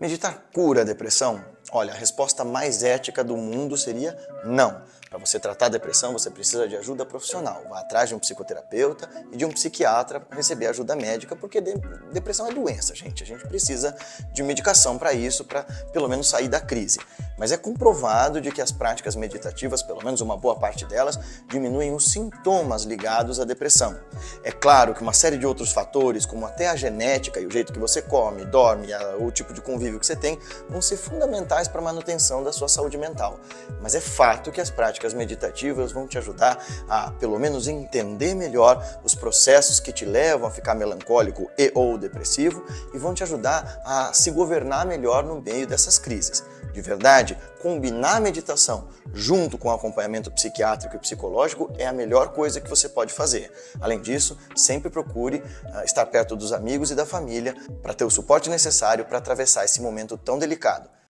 Meditar cura a depressão? Olha, a resposta mais ética do mundo seria não. Para você tratar a depressão, você precisa de ajuda profissional. Vá atrás de um psicoterapeuta e de um psiquiatra para receber ajuda médica, porque depressão é doença, gente. A gente precisa de medicação para isso, para pelo menos sair da crise. Mas é comprovado de que as práticas meditativas, pelo menos uma boa parte delas, diminuem os sintomas ligados à depressão. É claro que uma série de outros fatores, como até a genética e o jeito que você come, dorme, o tipo de convívio que você tem, vão ser fundamentais para a manutenção da sua saúde mental. Mas é fato que as práticas meditativas vão te ajudar a, pelo menos, entender melhor os processos que te levam a ficar melancólico e ou depressivo e vão te ajudar a se governar melhor no meio dessas crises. De verdade, combinar a meditação junto com o acompanhamento psiquiátrico e psicológico é a melhor coisa que você pode fazer. Além disso, sempre procure estar perto dos amigos e da família para ter o suporte necessário para atravessar esse momento tão delicado.